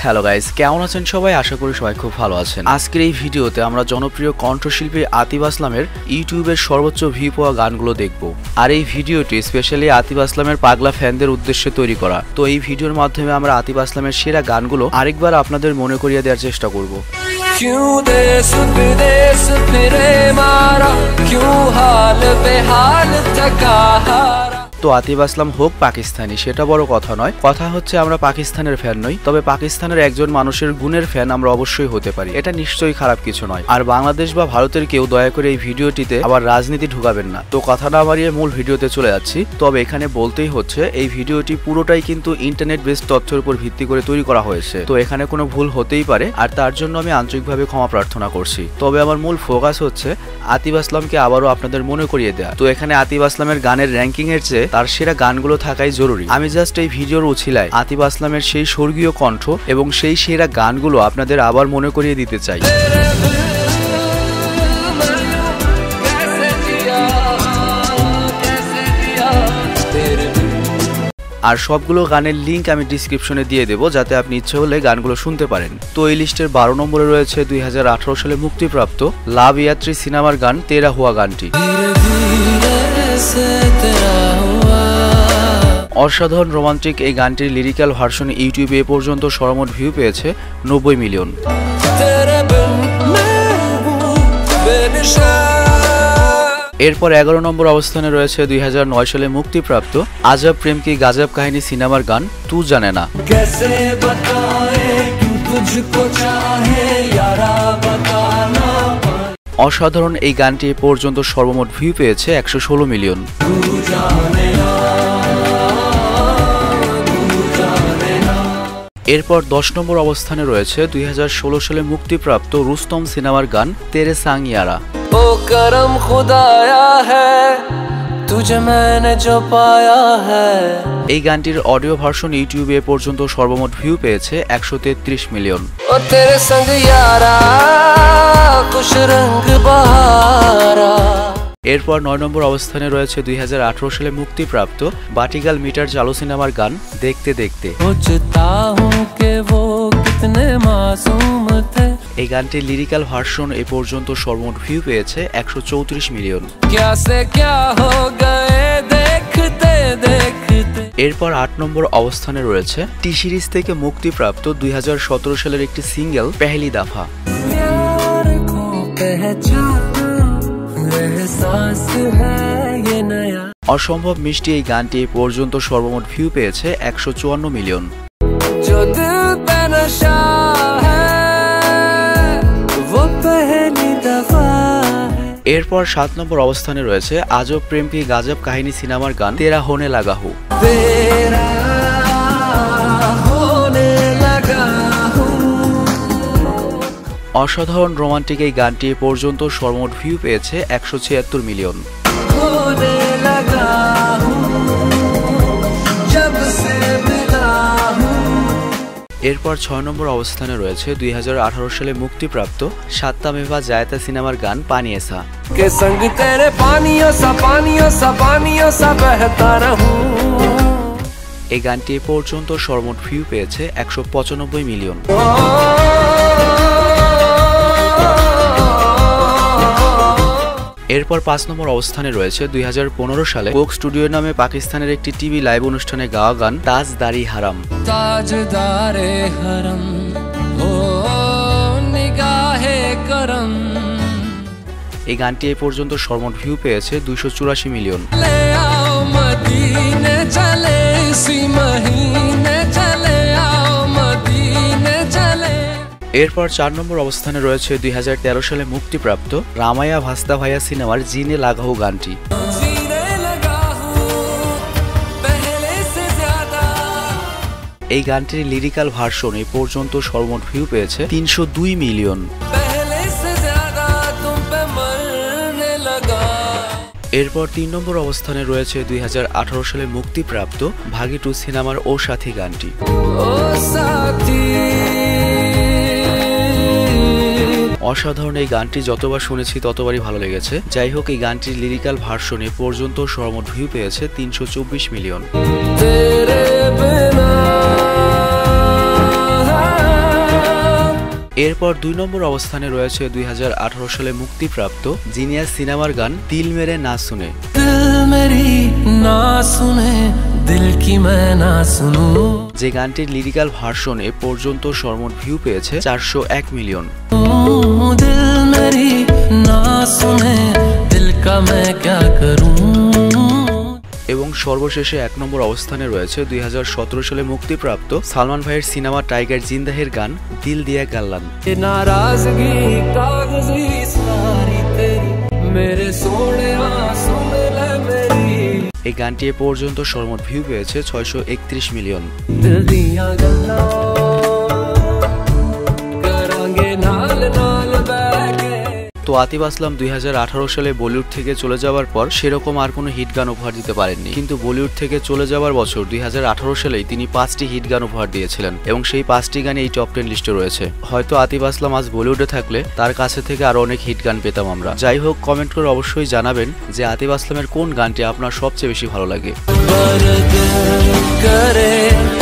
Hello guys, কেমন আছেন সবাই? আশা করি সবাই খুব ভালো আছেন। আজকের এই ভিডিওতে আমরা জনপ্রিয় কণ্ঠশিল্পী আতিফ আসলামের ইউটিউবের সর্বোচ্চ ভিউ পাওয়া গানগুলো দেখব। আর এই ভিডিওটি স্পেশালি আতিফ আসলামের পাগলা ফ্যানদের উদ্দেশ্যে তৈরি করা। তো এই ভিডিওর মাধ্যমে আমরা আতিফ আসলামের সেরা গানগুলো আরেকবার আপনাদের মনে করিয়ে দেওয়ার চেষ্টা করব। তো আতিফ আসলাম হোক পাকিস্তানি সেটা বড় কথা নয়, কথা হচ্ছে আমরা পাকিস্তানের ফ্যান নই, তবে পাকিস্তানের একজন মানুষের গুণের ফ্যান আমরা অবশ্যই হতে পারি, এটা নিশ্চয়ই খারাপ কিছু নয়। আর বাংলাদেশ বা ভারতের কেউ দয়া করে এই ভিডিওটিতে আবার রাজনীতি ঢুকাবেন না। তো কথা না বাড়িয়ে মূল ভিডিওতে চলে যাচ্ছি। তবে এখানে বলতেই হচ্ছে এই ভিডিওটি পুরোটাই কিন্তু ইন্টারনেট বেসড তথ্যের উপর ভিত্তি করে তৈরি করা হয়েছে, তো এখানে কোনো ভুল হতেই পারে, আর তার জন্য আমি আন্তরিকভাবে ক্ষমা প্রার্থনা করছি। তবে আমার মূল ফোকাস হচ্ছে আতিফ আসলামকে আবারও আপনাদের মনে করিয়ে দেয়া। তো এখানে আতিফ আসলামের গানের র্যাঙ্কিং এর চেয়ে তার সেরা গানগুলো থাকাই জরুরি। আমি জাস্ট এই ভিডিওর উছিলায় আতিফ আসলামের সেই স্বর্গীয় কণ্ঠ এবং সেই সেরা গানগুলো আপনাদের আবার মনে করিয়ে দিতে চাই। আর সবগুলো গানের লিঙ্ক আমি ডিসক্রিপশনে দিয়ে দেবো, যাতে আপনি ইচ্ছে হলে গানগুলো শুনতে পারেন। তো এই লিস্টের 12 নম্বরে রয়েছে 2018 সালে মুক্তিপ্রাপ্ত লাভ ইয়াত্রী সিনেমার গান তেরা হুয়া গানটি। অসাধারণ রোমান্টিক এই গানটির লিরিক্যাল ভার্সন ইউটিউবে এ পর্যন্ত সর্বমোট ভিউ পেয়েছে 90 মিলিয়ন। এরপর 11 নম্বর অবস্থানে রয়েছে 2009 সালে মুক্তিপ্রাপ্ত আজব প্রেম কি গাজব কাহিনী সিনেমার গান তু জানে না। অসাধারণ এই গানটি এ পর্যন্ত সর্বমোট ভিউ পেয়েছে 116 মিলিয়ন। এরপর 10 নম্বর অবস্থানে রয়েছে 2016 সালে মুক্তিপ্রাপ্ত রুস্তম সিনেমার গান তেরে সাং ইয়ারা। ও করম খুদায়া হ্যায় তুঝে मैंने जो पाया है। এই গানটির অডিও ভার্সন ইউটিউবে এ পর্যন্ত সর্বমোট ভিউ পেয়েছে 133 মিলিয়ন। ও তেরে সঙ্গ ইয়ারা খুশ রঙ বাহারা। এরপর 9 নম্বর অবস্থানে রয়েছে 2018 সালে মুক্তিপ্রাপ্ত বাটিগাল মিটার চালু সিনেমার গান দেখতে দেখতে। এই গানটির লিরিক্যাল ভার্সন এ পর্যন্ত সর্বমোট ভিউ পেয়েছে 134 মিলিয়ন। এরপর 8 নম্বর অবস্থানে রয়েছে টি সিরিজ থেকে মুক্তিপ্রাপ্ত 2017 সালের একটি সিঙ্গেল পেহলি দাফা। অসম্ভব মিষ্টি এই গানটি এ পর্যন্ত সর্বমোট ভিউ পেয়েছে 154 মিলিয়ন। এরপর 7 নম্বর অবস্থানে রয়েছে আজব প্রেম কি গাজব কাহিনী সিনেমার গান তেরা হোনে লাগা হু। অসাধারণ রোমান্টিক এই গানটি এ পর্যন্ত সর্বমোট ভিউ পেয়েছে 176 মিলিয়ন। এরপর 6 নম্বর অবস্থানে রয়েছে 2018 সালে মুক্তিপ্রাপ্ত সাত্তা মেভা জায়তা সিনেমার গান পানিয়েসা। এই গানটি এ পর্যন্ত সর্বমোট ভিউ পেয়েছে 195 মিলিয়ন। এরপর 5 নম্বর অবস্থানে রয়েছে 2015 সালে কোক স্টুডিও নামে পাকিস্তানের একটি টিভি লাইভ অনুষ্ঠানে গাওয়া গান তাজদারি হারাম। তাজদারে হারাম ও নিগাহে করম। এই গানটি এ পর্যন্ত সর্বমোট ভিউ পেয়েছে 284 মিলিয়ন। এরপর 4 নম্বর অবস্থানে রয়েছে 2013 সালে মুক্তিপ্রাপ্ত রামায়া ভাস্তা ভাইয়া সিনেমার জিনে লাগাহু গানটি। এই গানটির লিরিক্যাল ভার্সন এ পর্যন্ত সর্বমোট ভিউ পেয়েছে 302 মিলিয়ন। এরপর 3 নম্বর অবস্থানে রয়েছে 2018 সালে মুক্তিপ্রাপ্ত ভাগি 2 সিনেমার ও সাথী গানটি। অসাধারণ এই গানটি যতবার শুনেছি ততবারই ভালো লেগেছে। যাই হোক, এই গানটির লিরিক্যাল ভার্সন এ পর্যন্ত সর্বমোট ভিউ পেয়েছে 324 মিলিয়ন। এরপর 2 নম্বর অবস্থানে রয়েছে 2018 সালে মুক্তিপ্রাপ্ত জিনিয়াস সিনেমার গান দিল মেরে না শুনে। যে গানটির লিরিক্যাল ভার্সন এ পর্যন্ত সর্বমোট ভিউ পেয়েছে 401 মিলিয়ন। এবং সর্বশেষে 1 নম্বর অবস্থানে রয়েছে 2017 সালে মুক্তিপ্রাপ্ত সালমান ভাইয়ের সিনেমা টাইগার জিন্দাহের গান দিল দিয়া গাল্লান। এই গানটি এ পর্যন্ত সর্বমোট ভিউ পেয়েছে 631 মিলিয়ন। তো আতিফ আসলাম 2018 সালে বলিউড থেকে চলে যাওয়ার পর সেরকম আর কোনো হিট গান উপহার দিতে পারেননি, কিন্তু বলিউড থেকে চলে যাওয়ার বছর 2018 সালেই তিনি 5টি হিট গান উপহার দিয়েছিলেন এবং সেই 5টি গান এই টপ 10 লিস্টে রয়েছে। হয়তো আতিফ আসলাম আজ বলিউডে থাকলে তার কাছে থেকে আরো অনেক হিট গান পেতাম আমরা। যাই হোক, কমেন্ট করে অবশ্যই জানাবেন যে আতিফ আসলামের কোন গানটি আপনার সবচেয়ে বেশি ভালো লাগে।